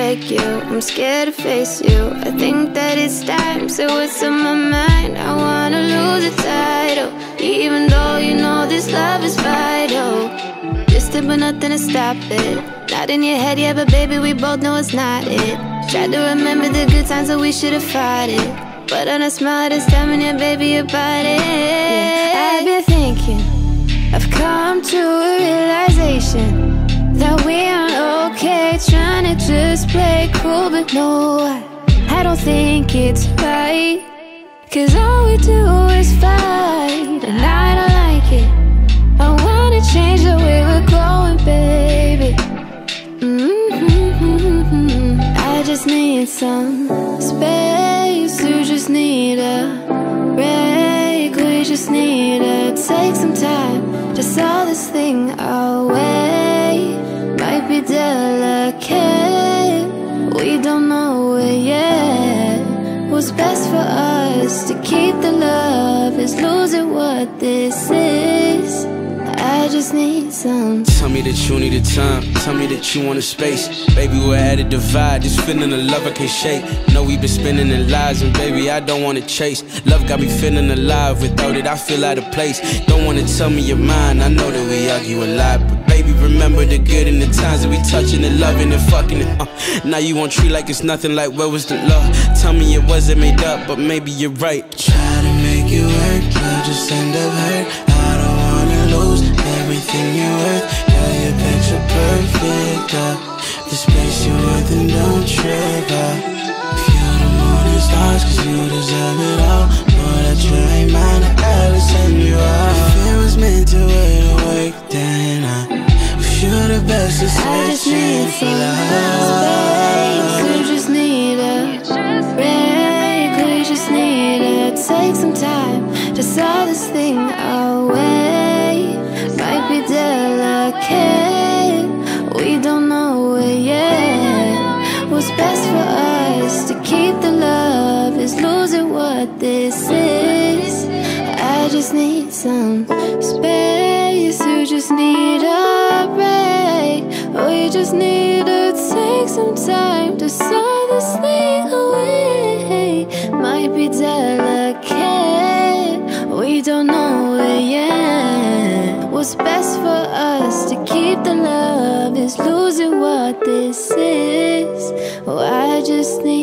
break you, I'm scared to face you. I think that it's time, so what's on my mind? I wanna lose the title, even though you know this love is vital. Distant but nothing to stop it. Not in your head yet, but baby, we both know it's not it. Try to remember the good times that we should've fought it, but on a smile this time and yeah, baby, about it. Yeah, I've been thinking, I've come to a realization that we aren't okay, trying to just play cool, but no, I don't think it's right. Cause all we do is fight, and I don't like it. I wanna change the way we're growing, baby. I just need some space, you just need a break. We just need to take some time to solve this thing our way. Might be delicate, we don't know it yet. What's best for us to keep the love is losing what this is. I just need some. Tell me that you need a time, tell me that you want a space. Baby, we're at a divide, this feeling of love I can't shake. Know we've been spending in lies, and baby, I don't wanna chase. Love got me feeling alive, without it I feel out of place. Don't wanna tell me your mind, I know that we argue a lot, but baby, remember the good and the times that we touching and loving and fucking it. Now you won't treat like it's nothing, like where was the love? Tell me it wasn't made up, but maybe you're right. Try to make it work, you'll just end up hurt. I don't wanna lose everything you're worth. Yeah, you're picture perfect. The space you're worth, and don't trip out. If you're the morning stars, cause you deserve it all. Know that you ain't mine, I gotta send you out. If it was meant to work, then you're the best to I just need some space, you just need a break. We just need to take some time to solve this thing our way. Might be delicate, we don't know it yet. What's best for us to keep the love is losing what this is. I just need some space, you just need a break. We just need to take some time to solve this thing away. Might be delicate, we don't know it yet. What's best for us to keep the love is losing what this is. Oh, I just need